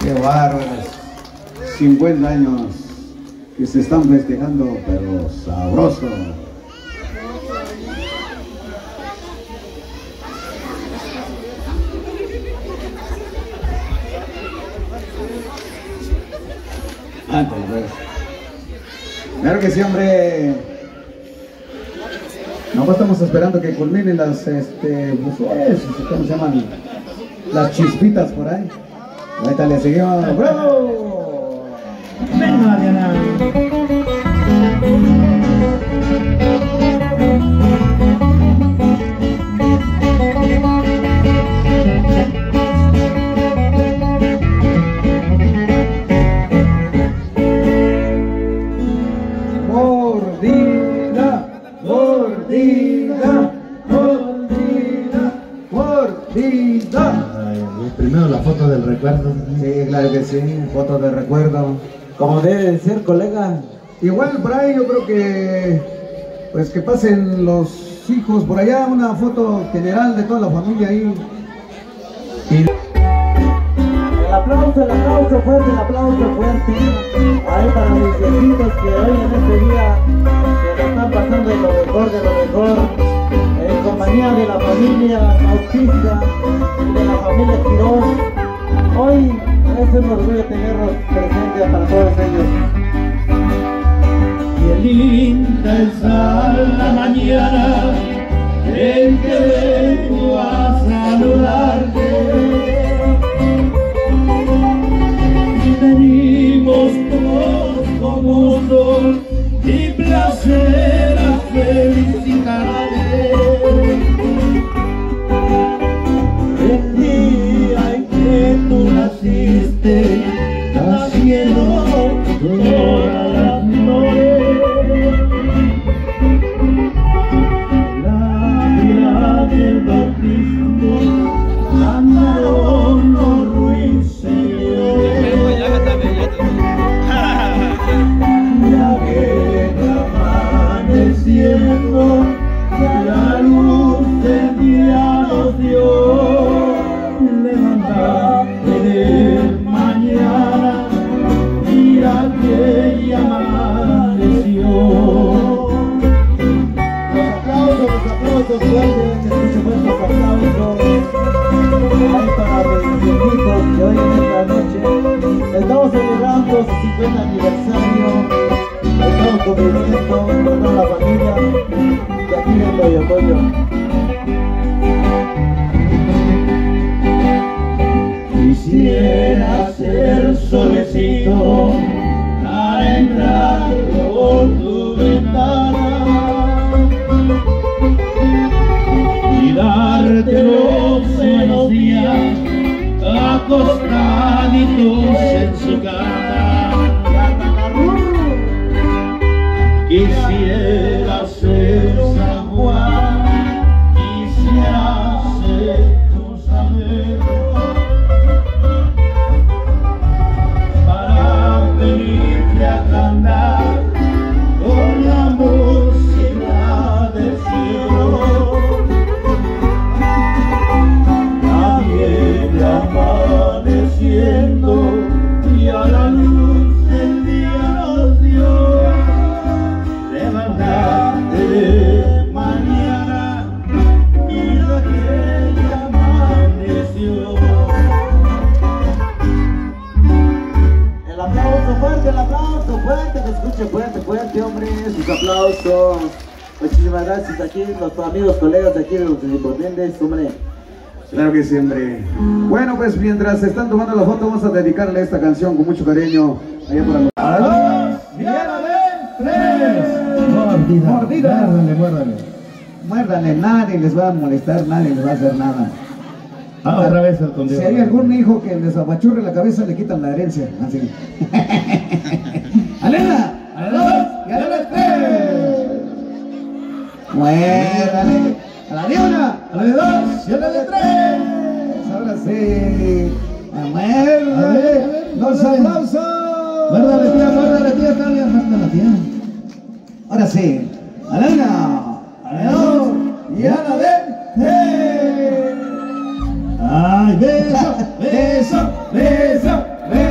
Qué bárbaros. 50 años que se están festejando, pero sabroso. Antes, pues. Claro que sí, hombre. No, estamos esperando que culminen las, pues, ¿cómo se llaman? Las chispitas por ahí. Ahorita le seguimos. ¡Bravo! Venga, Diana. Mordida, mordida, mordida, mordida. Primero la foto del recuerdo. Sí, claro que sí, foto de recuerdo. Como debe de ser, colega. Igual por ahí yo creo que, pues que pasen los hijos por allá, una foto general de toda la familia ahí. Y... El aplauso fuerte, el aplauso fuerte. Ahí para mis viejitos que hoy en este día se la están pasando de lo mejor, en compañía de la familia Bautista y de la familia Quirós. Hoy es un orgullo tenerlos presentes para todos ellos. Qué linda está la mañana en que vengo a saludarte. Venimos todos con gusto y placer a felicitarte. El día en que tú naciste, naciendo todas las flores. La vida del bautismo andaron los ruiseñores. Ya viene amaneciendo, la luz del día nos dio. Levántate de mañana, mira que ya amaneció. Los aplausos fuertes, que escuchen buenos aplausos. Ahí para los viejitos que hoy en esta noche estamos celebrando su 50 aniversario. Estamos conviviendo con toda la familia de aquí en Toyotoyo. Quisiera ser solecito para entrar por tu ventana y darte los buenos días acostaditos en su cama. Quisiera ser San Juan, quisiera ser tu Samuel, para venirte a cantar con la música del cielo. Ya viene amaneciendo y a la luz del día nos dio. Levántate de mañana, mira que ya amaneció. El aplauso fuerte, que escuche fuerte, hombre, sus aplausos. Muchísimas gracias aquí, los amigos, colegas de aquí de los Independientes, hombre. Claro que sí, hombre. Bueno, pues mientras se están tomando la foto, vamos a dedicarle esta canción con mucho cariño. Allá por A dos, Diana de tres. Mordida. Mordida. Muérdale. Muérdanle, nadie les va a molestar, nadie les va a hacer nada. Otra vez el contigo. Si hay algún hijo que les apachurre la cabeza, le quitan la herencia. Así. ¡Alena! ¡A la dos! ¡Y a la tres! Muérdale. ¡A la de una! ¡A la de dos! ¡Y a la de tres! Ahora sí. ¡Muérdale! ¡Dos aplausos! Muérdale, tía, Talia, muérdale, tía. Ahora sí. ¡A la una! ¡A la dos! ¡Y a la de tres! Ay, beso, beso, beso, beso.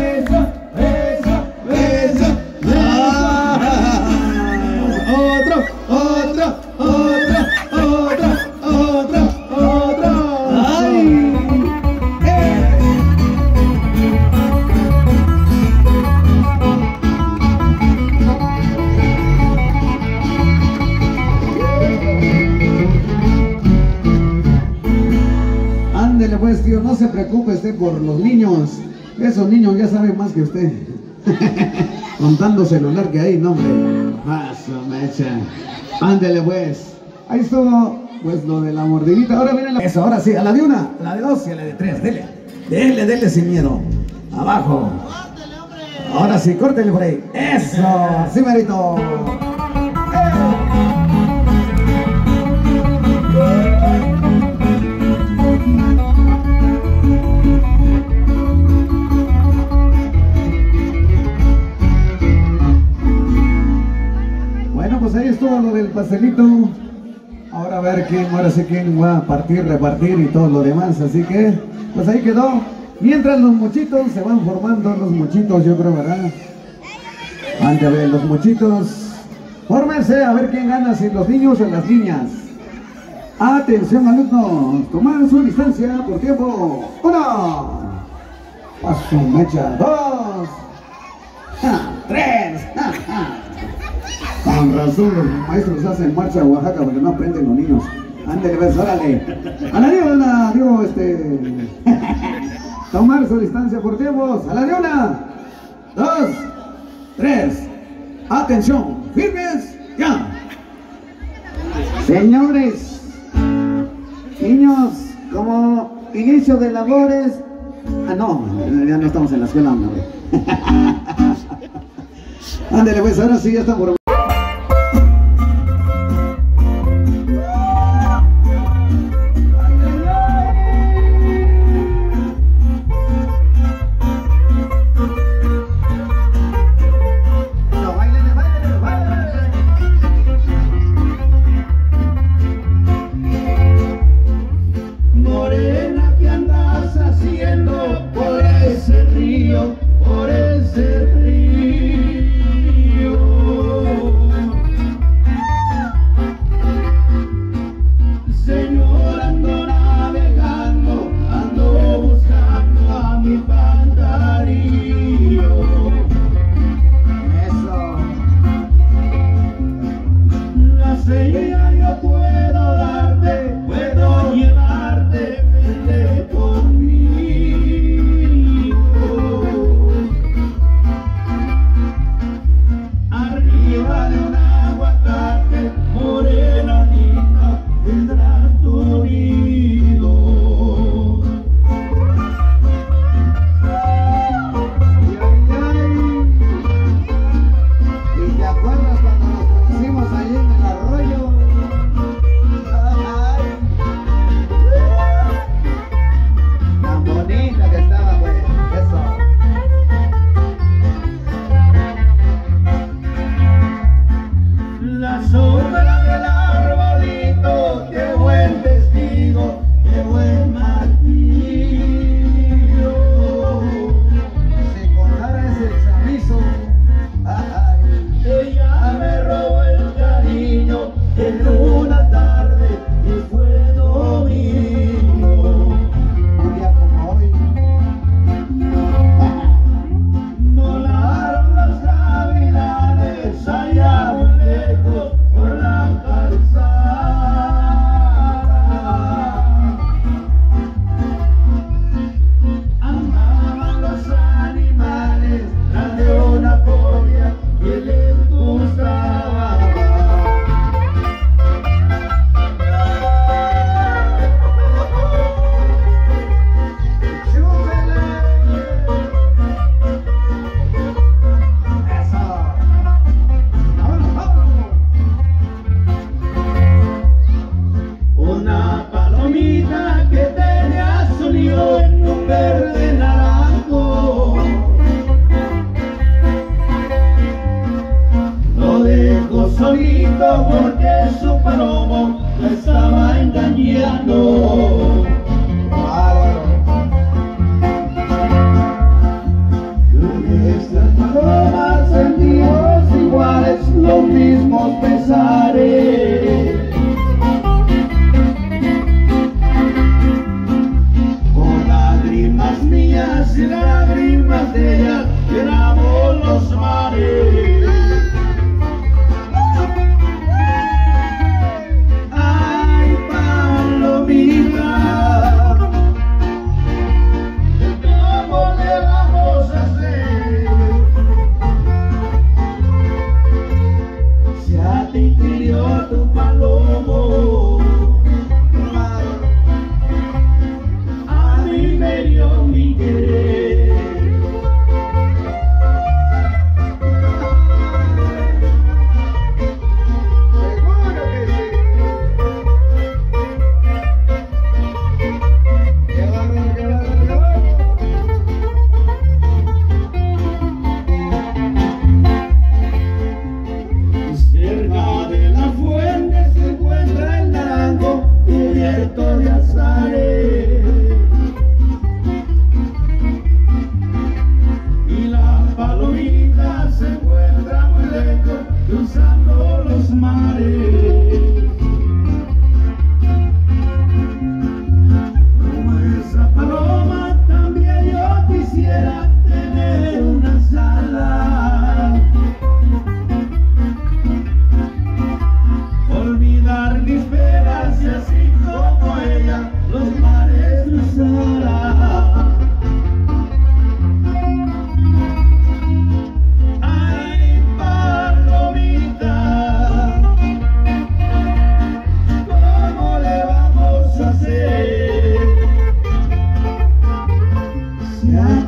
usted por los niños. Esos niños ya saben más que usted. Contando celular que hay, no hombre. Paso, mecha. Ándele pues. Ahí estuvo, pues lo de la mordidita. Ahora viene la... Eso, ahora sí, a la de una, a la de dos y a la de tres. Dele. Dele sin miedo. Abajo. Ahora sí, córtele por ahí. Eso, sí, marito. Bueno, pues ahí estuvo lo del pastelito. Ahora a ver quién, ahora sí quién va a partir, repartir y todo lo demás. Así que, pues ahí quedó. Mientras los mochitos se van formando, los mochitos, yo creo, ¿verdad? Antes, a ver, los mochitos. Fórmense a ver quién gana, si los niños o las niñas. Atención, alumnos. Tomar su distancia por tiempo. 1. Paso, mecha. 2. 3. Con razón los maestros hacen marcha a Oaxaca porque no aprenden los niños. Ándale, ves, órale. A la de una, digo, tomar su distancia por tiempos. A la de 1, 2, 3. Atención, firmes, ya. Señores, niños, como inicio de labores. Ah, no, ya no estamos en la escuela, hombre. Ándale, pues, ahora sí ya estamos por...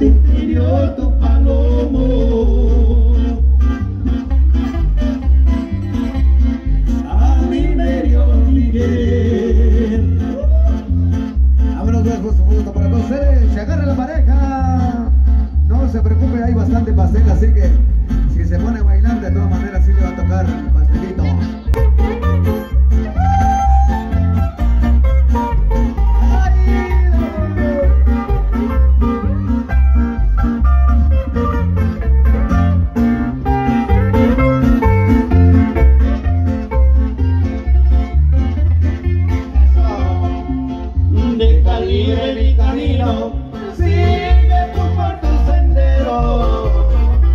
te hirió tu palomo. A mí me hirió Miguel. Vámonos, viejos, justo para todos ustedes. Se agarra la pareja. No se preocupe, hay bastante pastel, así que si se pone a bailar, de todas maneras sí le va a tocar el pastelito. Deja libre mi camino, sigue tú por tu sendero.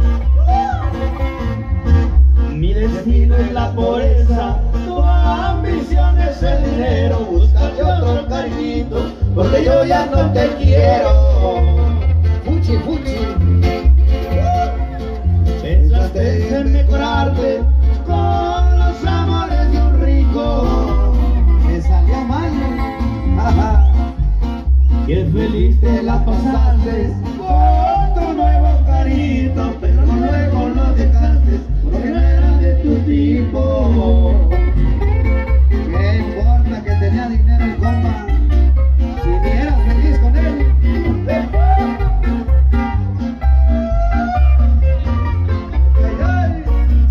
Mi destino es la pobreza, tu ambición es el dinero. Búscate otro cariñito, porque yo ya no te quiero. Fuchi, fuchi. Pensaste en mejorarte con los amores de un rico. Me salió mal. Ajá. Qué feliz te la pasaste con tu nuevo carito, pero luego lo dejaste porque no era de tu tipo. ¿Qué importa que tenía dinero el compa? Si ni eras feliz con él. Ay, ay.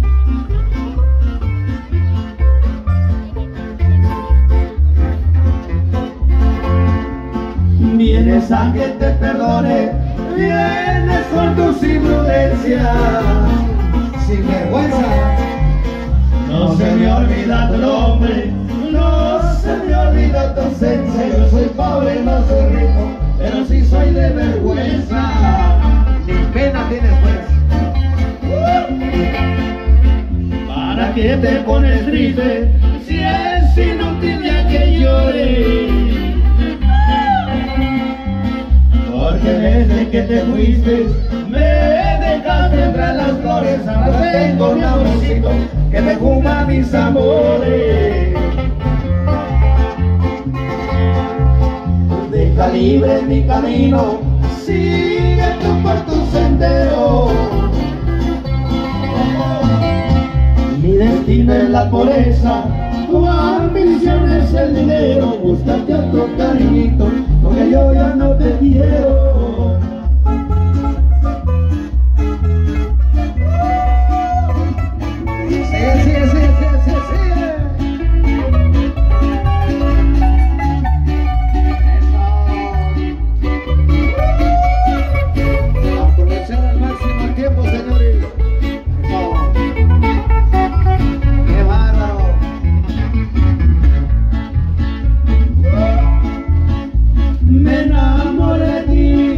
Vienes a que te perdone, vienes con tus imprudencias. Sin vergüenza. No se me olvida tu nombre, no se me olvida tu ausencia. Yo soy pobre, no soy rico, pero sí soy de vergüenza. Ni pena tienes, pues. ¿Para qué te pones triste si es inútil ya que llores? Porque desde que te fuiste me dejaste entre las flores. Ahora tengo un amorcito que me fuma mis amores. Deja libre mi camino, sigue tú por tu sendero. Mi destino es la pobreza, tu ambición es el dinero. Búscate otro cariñito, porque yo ya no te quiero. Sigue, sigue, sigue, sigue, sigue, sigue. Eso. Aprovechar al máximo el tiempo, señores. Eso. Qué bárbaro. Me enamoré de ti.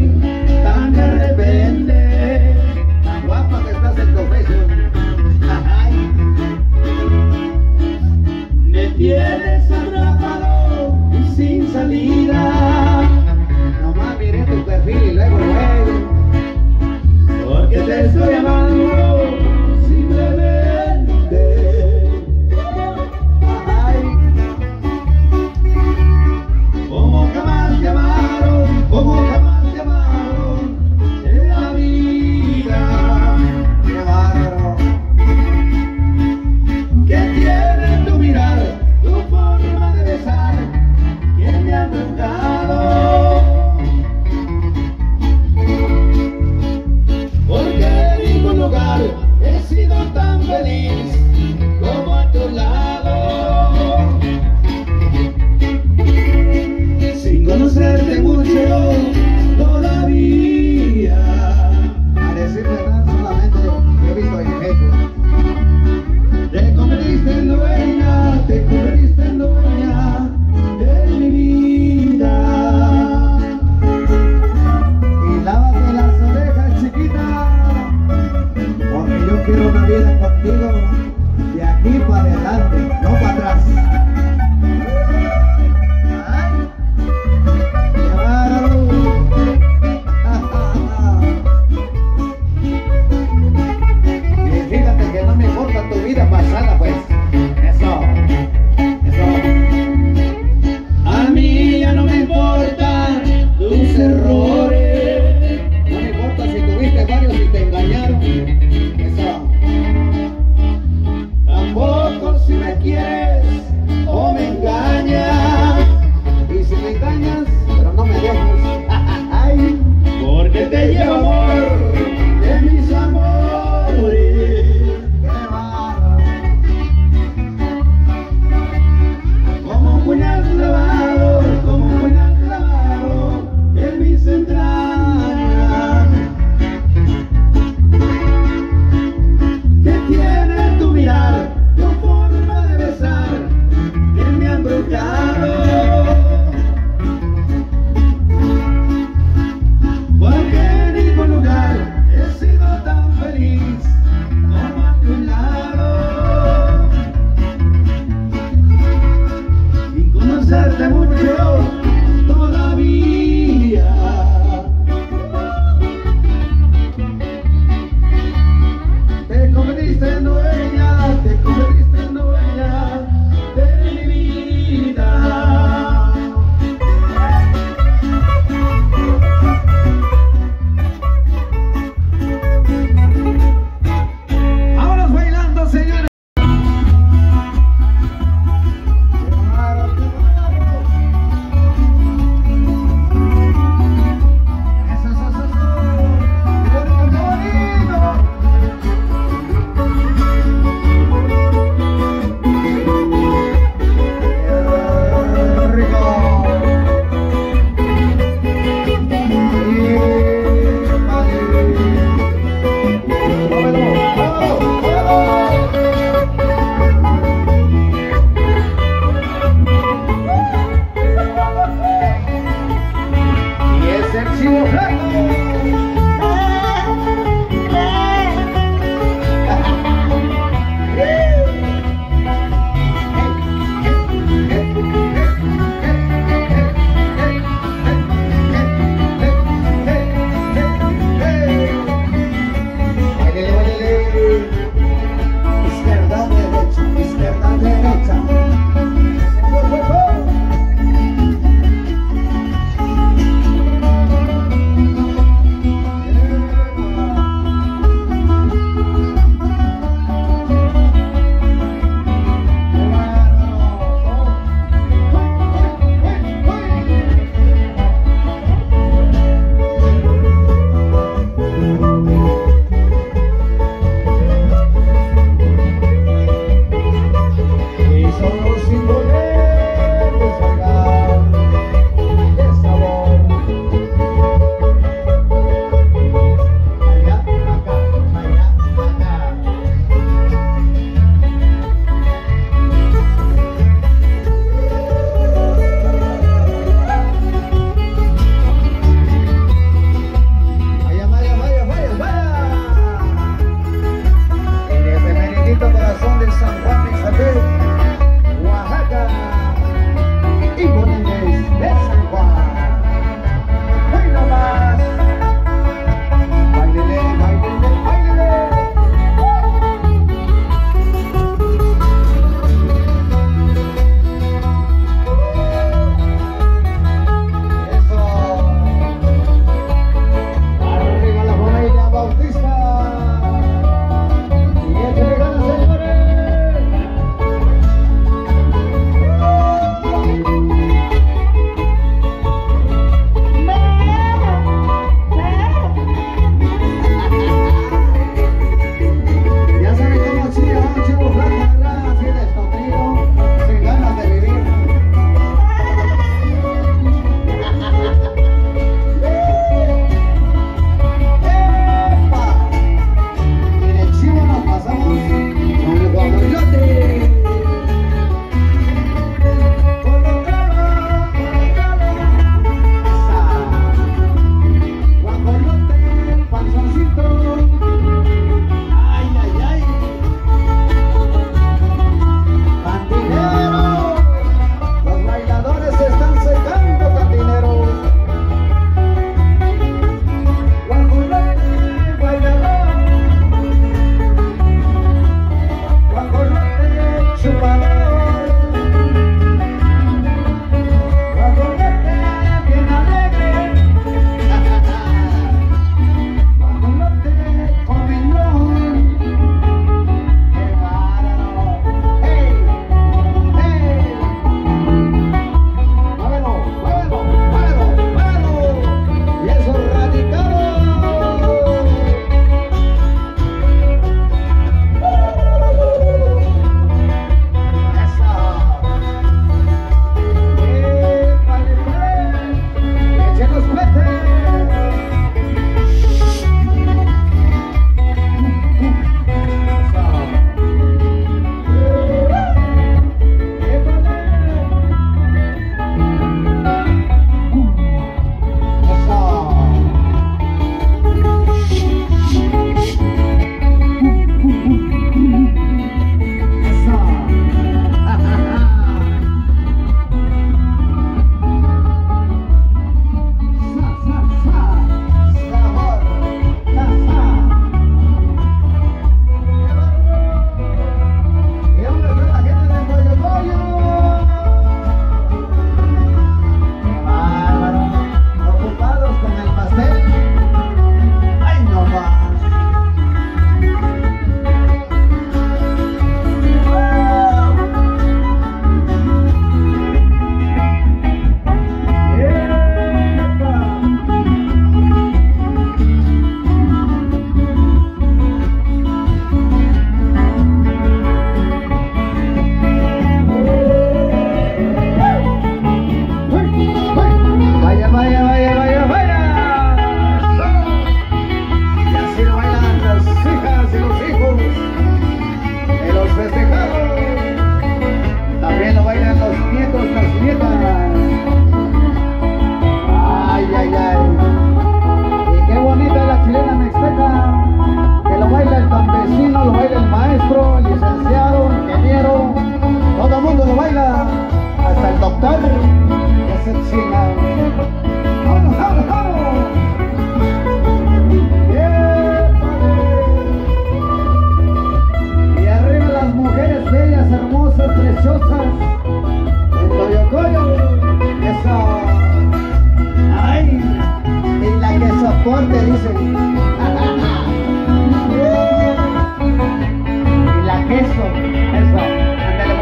Y la queso, eso, ándale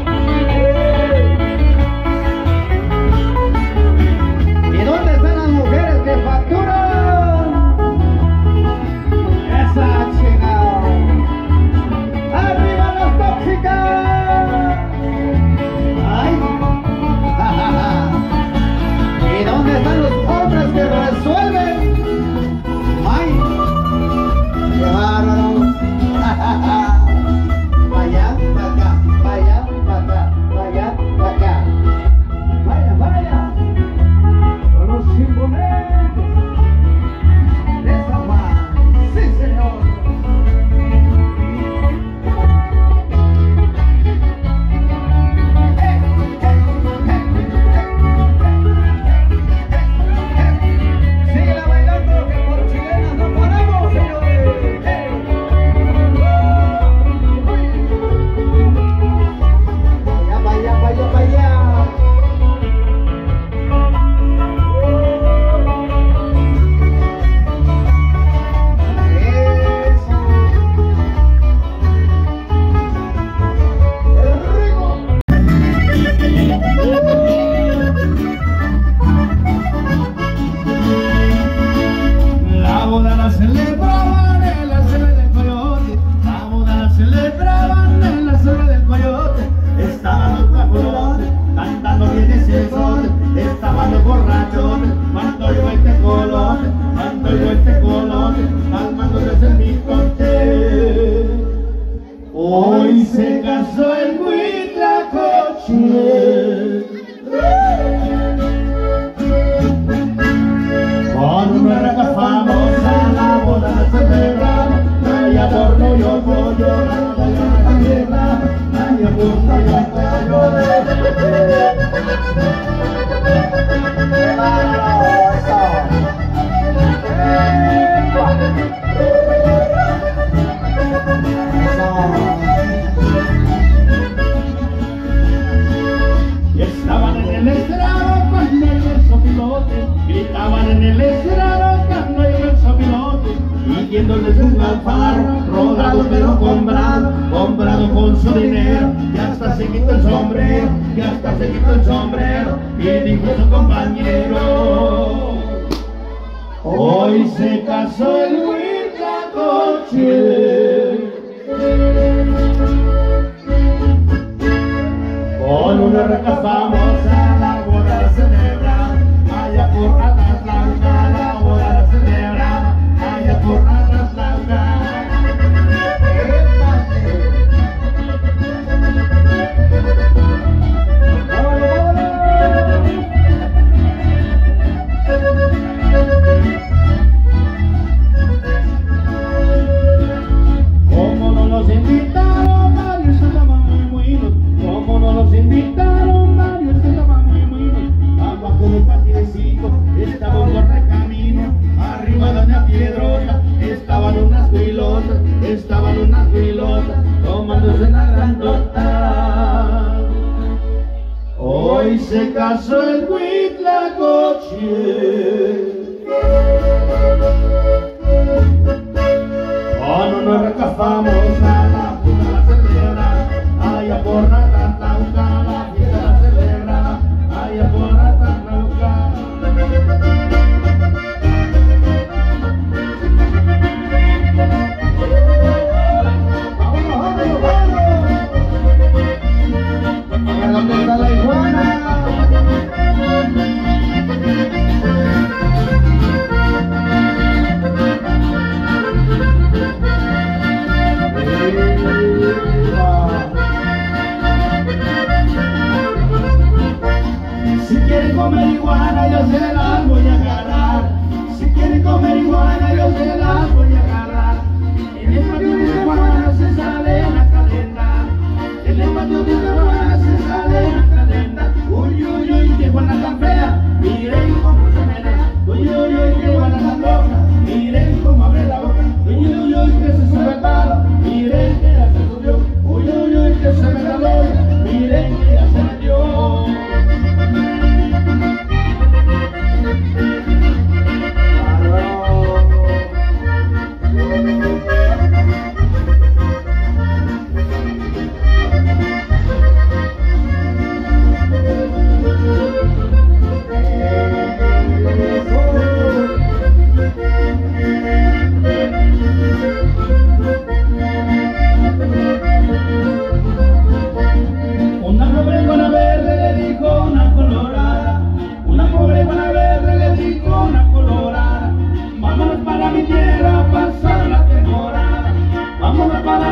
pues. ¿Y dónde están las mujeres que facturan? Esa chingada. ¡Arriba las tóxicas! ¡Ay! ¿Y dónde están los hombres que resuelven? ¡Ay! ¡Qué bárbaro! Vaya, para acá, vaya, para acá, vaya, para acá. Vaya, vaya. Son los imponentes de San Juan. ¡Sí, señor! Síguela bailando, que por chilenas no paramos, señores. Vaya, vaya, vaya, vaya. Eso. ¡Qué rico! La boda la celebraban en la selva del Coyote. La boda la celebraban en la selva del Coyote. Estaban los guajolotes cantando bien ese sol. Estaban los borrachotes, cuando yo el tecolote, cuando yo el tecolote, calmándose el micote. Hoy se casó el Huitlacoche con una raca famosa. La boda la celebraron allá por New York, llorando allá en la tierra, allá por New York, ¡qué bárbaro eso! Estaban en el estrado cuando iba el sopilote, gritaban en el estrado cuando iba el sopilote, y viéndoles un alfaro, rodado pero comprado con su dinero, ya hasta se quitó el sombrero, ya hasta se quitó el sombrero, y dijo su compañero: hoy se casó el Huitlacoche con una raca famosa. La boda la celebra allá por Atlatlauca. La boda la celebra allá por Atlatlauca. Como no los invitaron, varios estaban muy como no los invitaron, varios estaban muy abajo del patiecito estaba un correcamino, arriba de una piedrota estaban unas huilotas, tomándose una grandota. Hoy se casó el Huitlacoche con una raca famosa. La puta la celebra allá por Atlatlauca. La fiesta la celebra allá por Atlatlauca. ¡Vámonos, vámonos, vámonos! ¿Dónde está la iguana?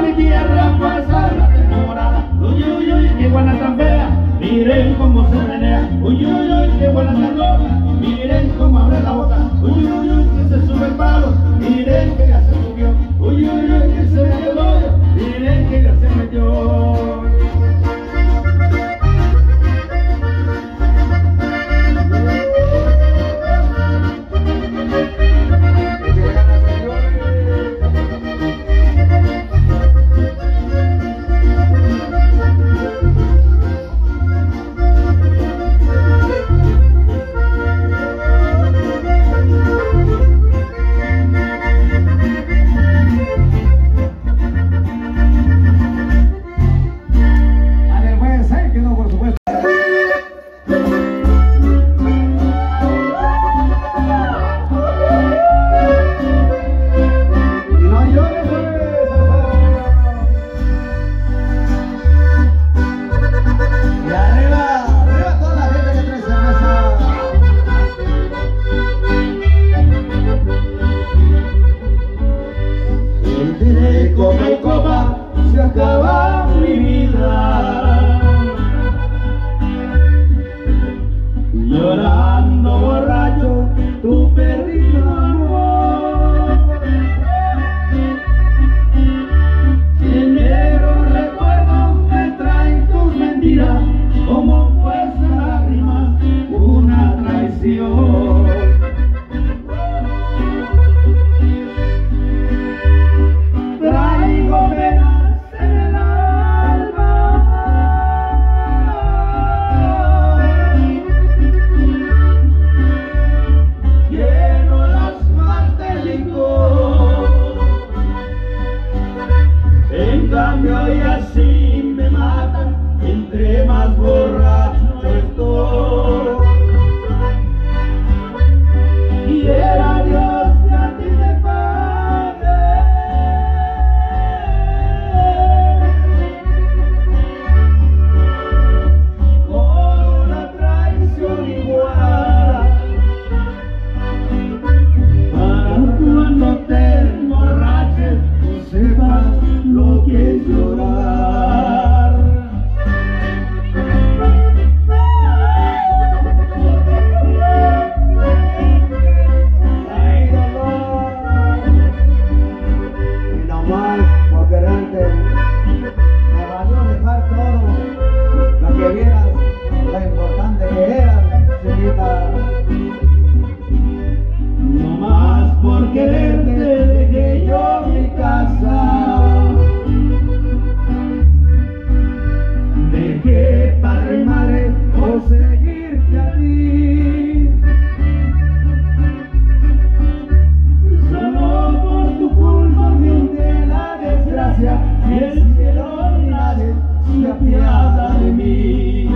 mi tierra pasa la temporada. Uy, uy, uy, qué buena tan fea, miren cómo se menea. Uy, uy, uy, qué buena tan loca, miren cómo abre la boca. Uy, uy, uy, que se sube el palo, miren que ya se subió. Uy, uy, uy, que se metió el hoyo, miren que ya se metió. Llorando borracho, tu perrito amor. Enero recuerdos me traen tus mentiras, como fuerza lágrimas, una traición. Traigo penas en el alma. Quiero lastimarte el licor. En cambio y así me matan, entre más borracho estoy. Quiera Dios que a ti te pague con una traición igual, para cuando te emborraches tú sepas lo que es llorar. Ay, dolor, y nomás por quererte me valió dejar todo lo que vieras, lo importante que eras, chiquita. No más por quererte dejé yo mi casa, dejé padre y madre por seguirte a ti. Solo por tu culpa me hunde la desgracia y el cielo ni nadie se apiada de mí.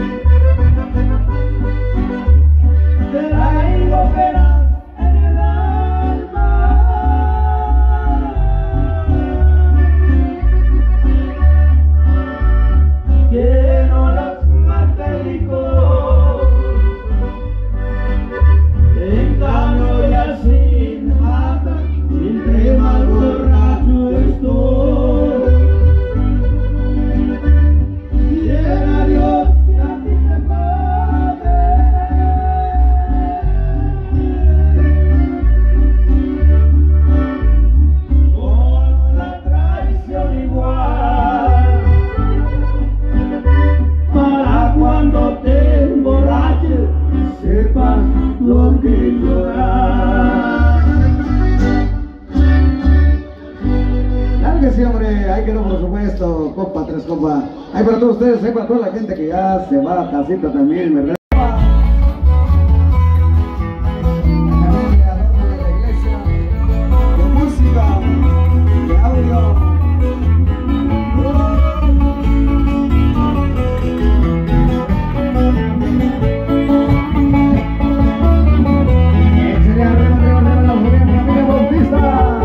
Traigo penas en el alma. Quiero lastimarte el licor. En cambio y así me mata, entre más borracho estoy. Quiera Dios que a ti te pague con una traición igual, para cuando te emborraches sepas lo que es llorar. Claro que sí, hombre, ahí quedó por supuesto, compa, tres compa. Ahí para todos ustedes, ahí para toda la gente que ya se va a casita también, ¿verdad? También el adorno de la iglesia, de música, de audio. Sería arriba la familia Bautista.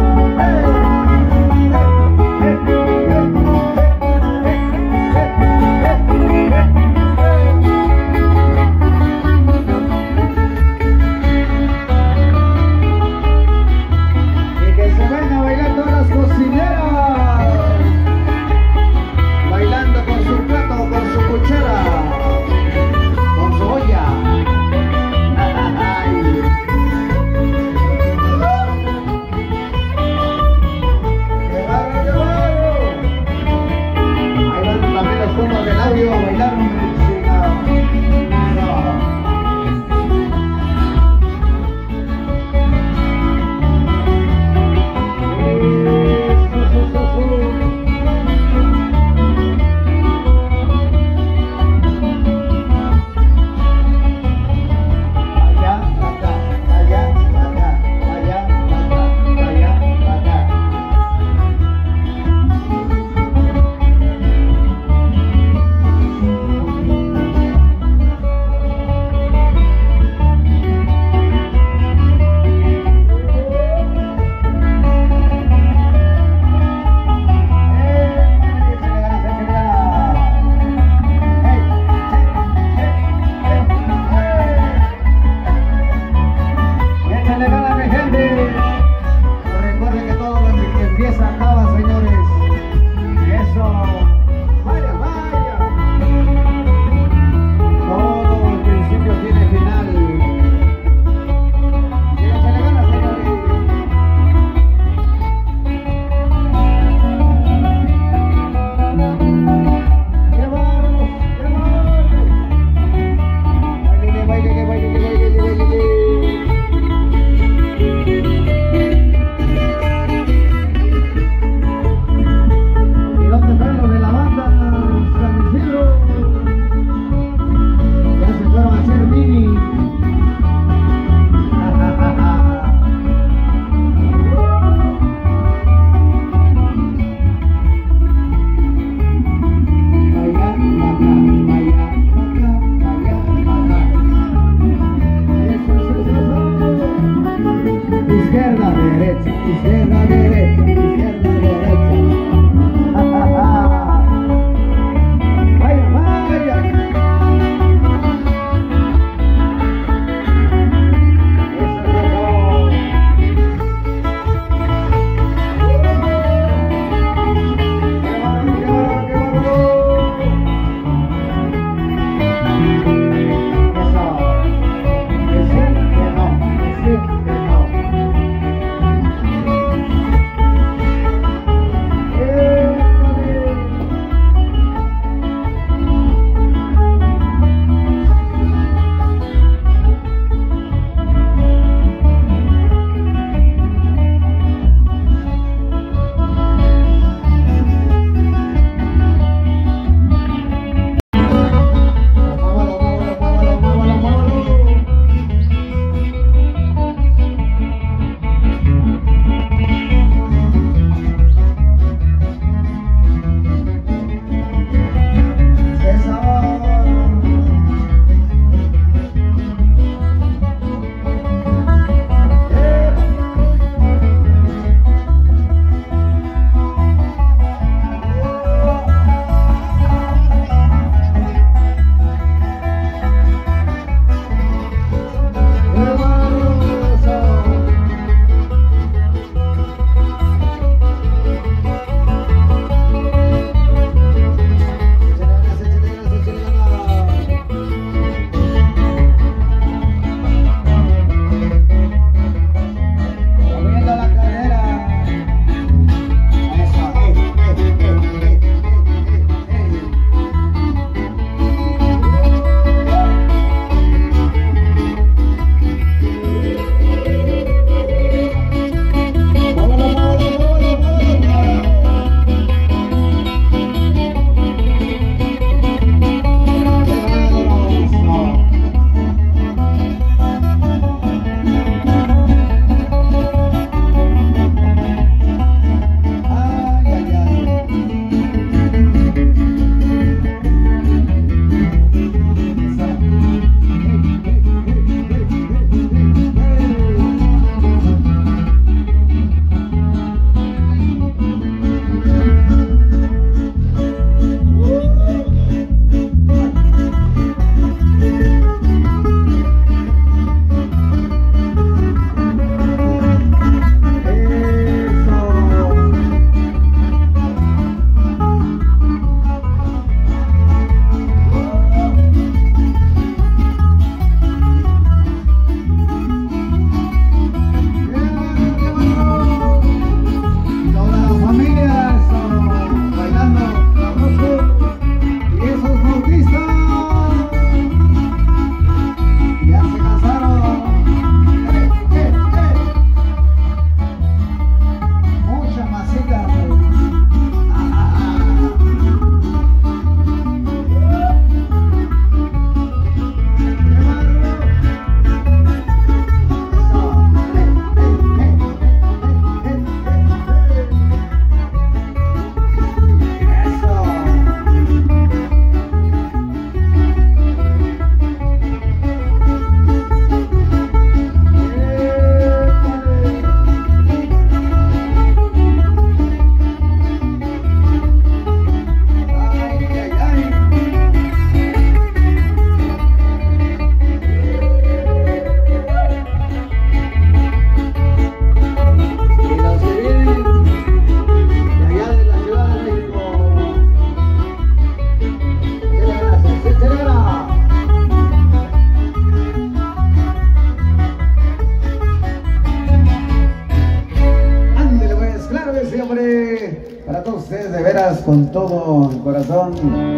siempre. Para todos ustedes, de veras, con todo el corazón.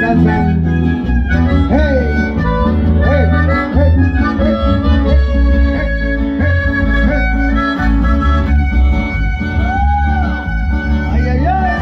cansan. Hey, hey, hey, hey, ay, ay, ay.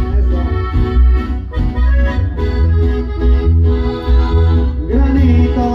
Granito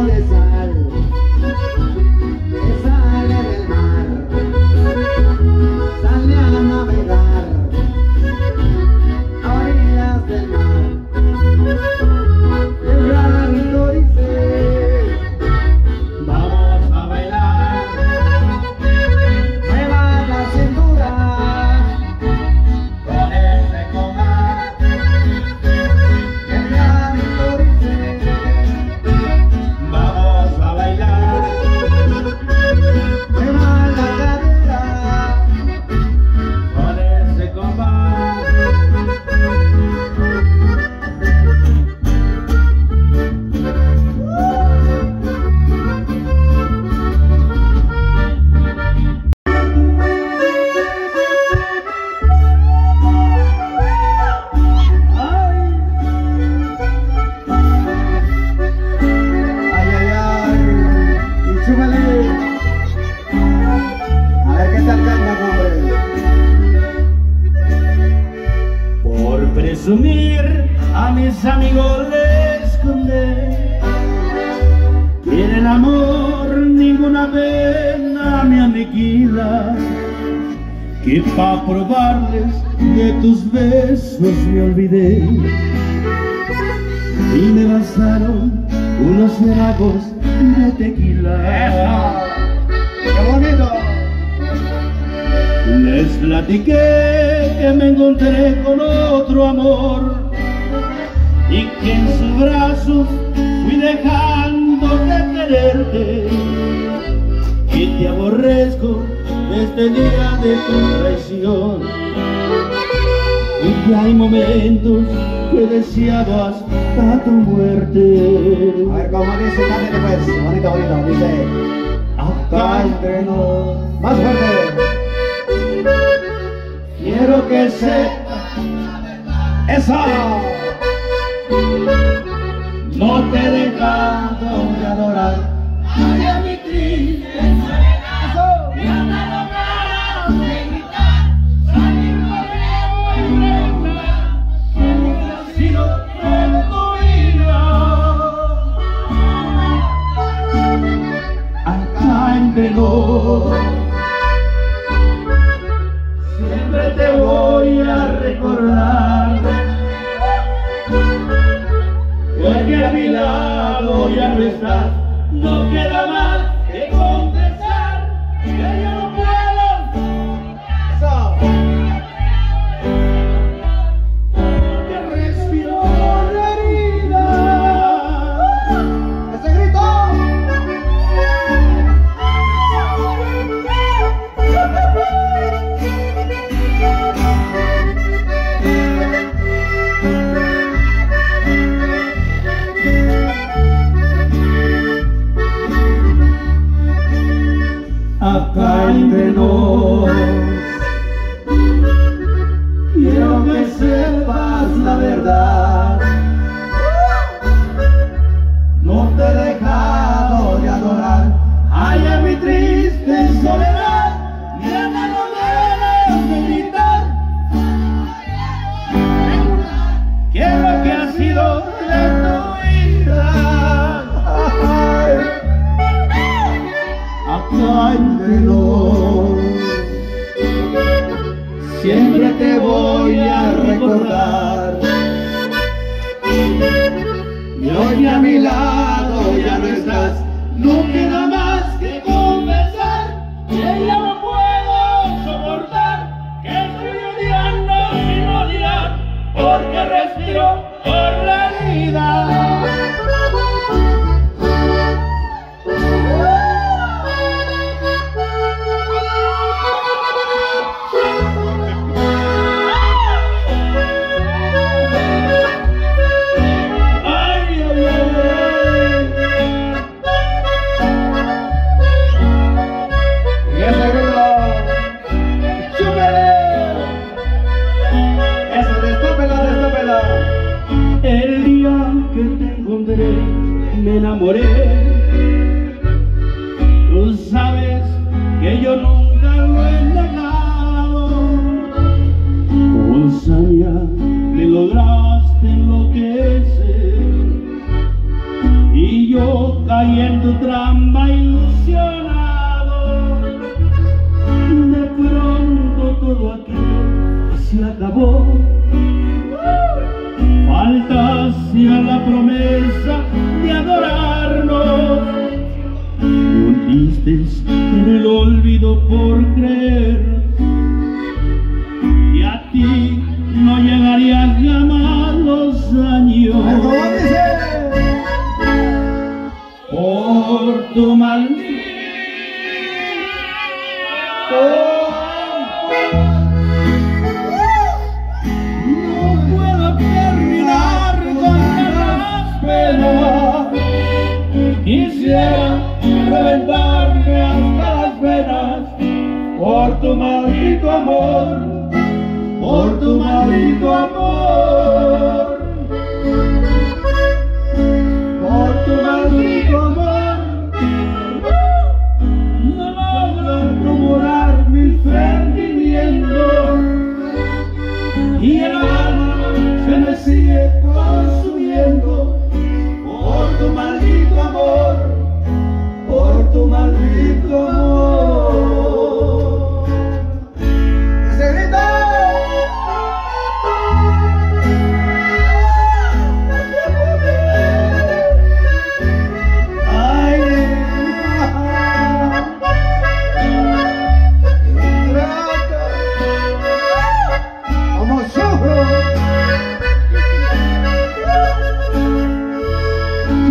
presumir, a mis amigos les conté que en el amor ninguna pena me aniquila, que pa' probarles de tus besos me olvidé y me bastaron unos tragos de tequila. ¡Eso! ¡Qué bonito! Les platiqué que me encontré con otro amor y que en sus brazos fui dejando de quererte, que te aborrezco desde el día de tu traición y que hay momentos que deseado hasta tu muerte. A ver, como dice, cántale pues, bonito, bonito, dice acá entre nos. Más fuerte. Quiero que sepas ¡Eso! no te he dejado de adorar. Ay, a mi triste soledad, me han dado ganas de gritar, salir corriendo y preguntar cómo ha sido toda tu vida. Acá entre nos siempre te voy a recordar, porque a mi lado ya no estás. No queda más que confesar que yo no puedo, que respiro por la herida. ¡Ese grito! Acá entre nos, quiero que sepas la verdad. No te he dejado de adorar. Ay, en mi triste soledad, me han dado ganas de gritar. ¿Qué es lo que ha sido de tu vida? Acá entre nos, siempre te voy a recordar, y hoy a mi lado ya no estás. No queda más que confesar que ya no puedo soportar, que estoy odiando sin odiar, porque respiro por la vida. El día que te encontré me enamoré. Tú sabes que yo nunca lo he negado. Con saña me lograste enloquecer y yo caí en tu trampa ilusionado. De pronto todo aquello se acabó. Faltasia la promesa de adorarnos, me hundiste en el olvido por creer que a ti no llegarían jamás los años. Por tu maldito quisiera reventarme hasta las venas por tu maldito amor, por tu maldito amor, por tu maldito amor. No logro corroborar mis sentimientos y el alma se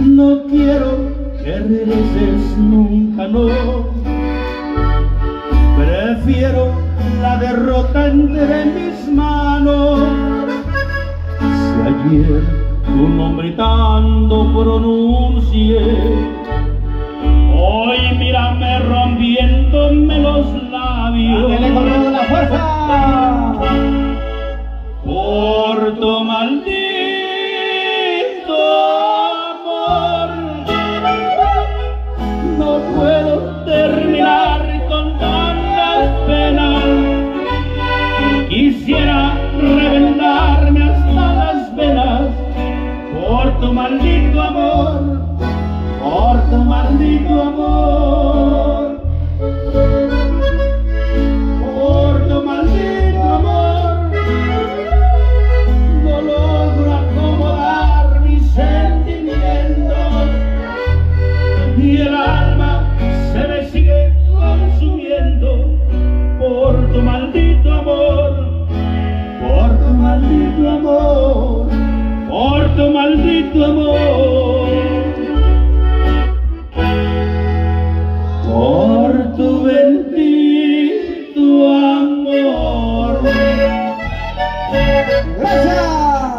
No quiero que regreses nunca, no. Prefiero la derrota entre mis manos. Si ayer tu nombre tanto pronuncié, hoy mírame rompiéndome los labios. ¡Ándale con toda la fuerza! Por tu maldito amor, no puedo terminar con tantas penas. Quisiera reventarme hasta las venas por tu maldito amor, por tu maldito amor, por tu maldito amor. No logro acomodar mis sentimientos y el alma se me sigue consumiendo por tu maldito amor, por tu maldito amor, por tu maldito amor, por tu bendito amor. ¡Gracias!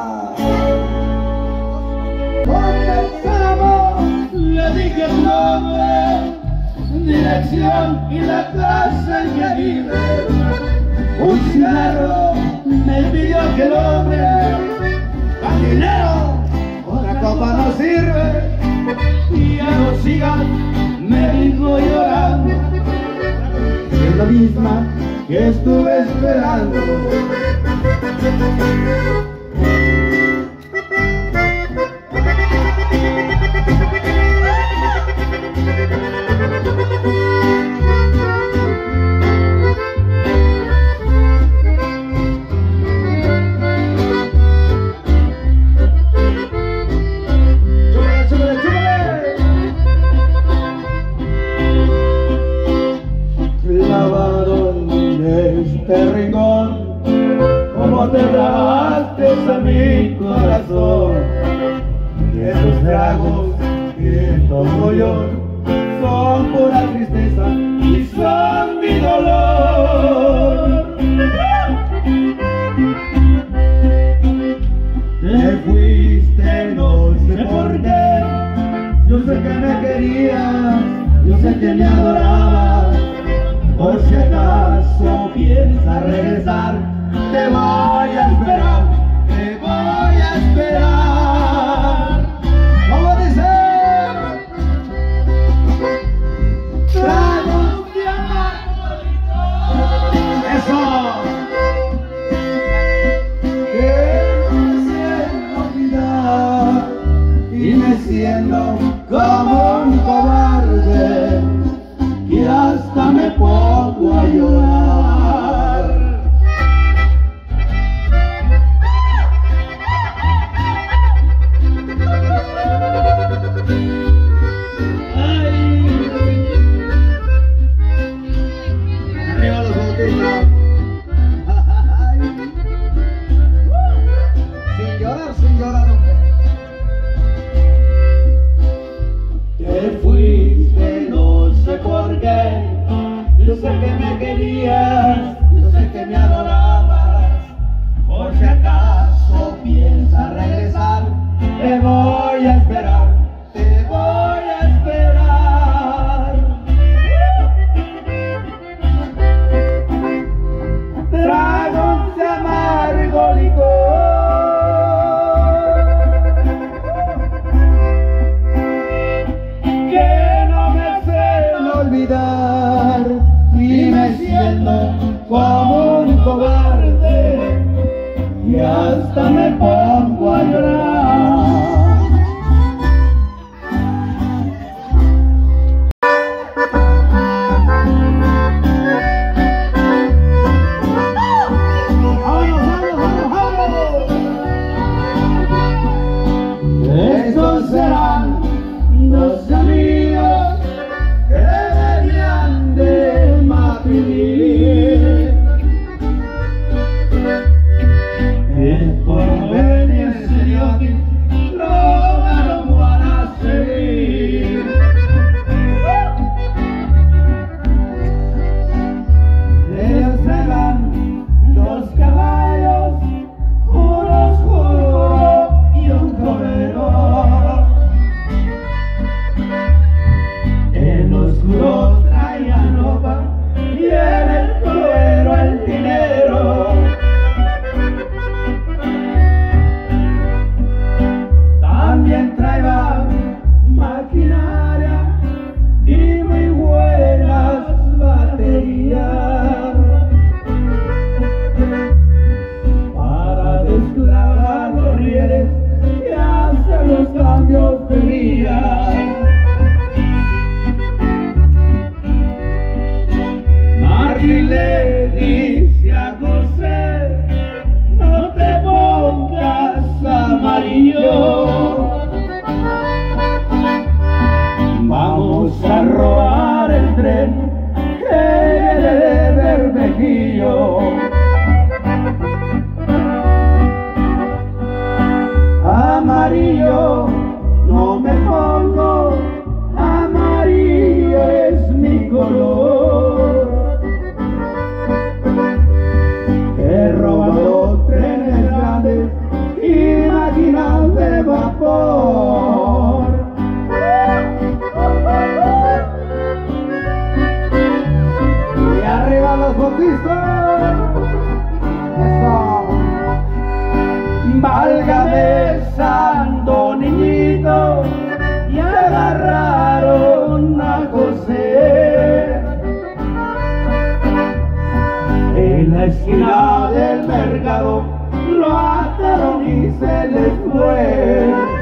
¡Comenzamos! Le dije tu nombre, dirección y la casa en que vive. Un cigarro me pidió que el hombre, cantinero, otra copa no sirve. Y ya no sigas, me dijo llorando, es la misma que estuve esperando. Este rincón, como te daste a mi corazón, esos tragos que tomo yo son pura tristeza y son mi dolor. Te fuiste, no sé por qué, yo sé que me querías, yo sé que me adorabas. Por si acaso piensas regresar, te voy a esperar, te voy a esperar. ¿Cómo dice? Tragos de amargo. ¡Eso! Que me siento olvidar y me siento como un cobarde, que hasta me pongo a llorar. Ay. Arriba los bautizos. Sin llorar, hombre. Te fui amarillo. Amarillo no me pongo, amarillo es mi color. He robado trenes grandes y máquinas de vapor. Y arriba los botistas. Eso. Válgame santo niñito, y agarraron a José en la esquina del mercado, lo ataron y se les fue.